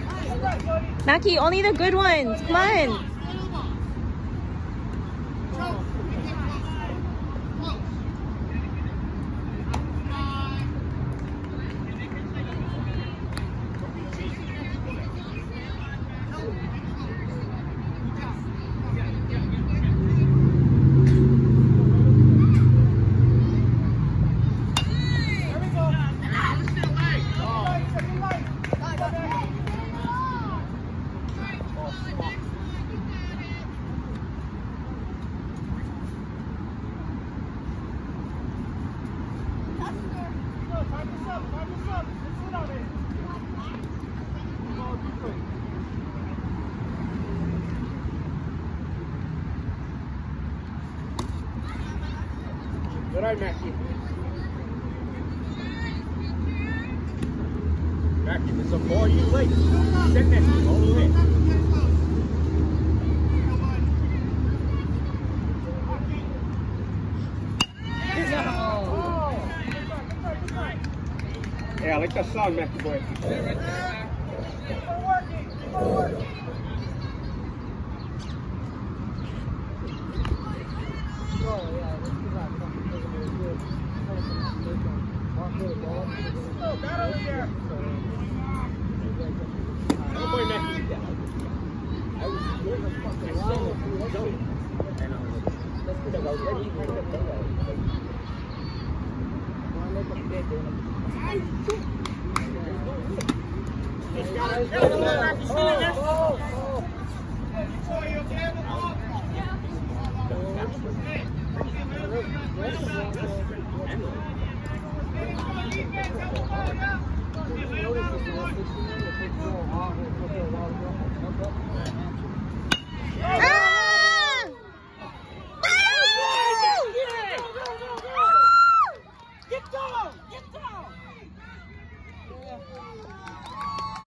Mackie, only the good ones. Come on. Good eye, Mackie. Mackie, there's a ball you late. Send that all the way. Yeah, I like that song, Mackie boy. Keep on working. Keep on working. Oh boy, Mackie. I was doing a fucking song. And I was like, that's because I was ready to bring the thing out.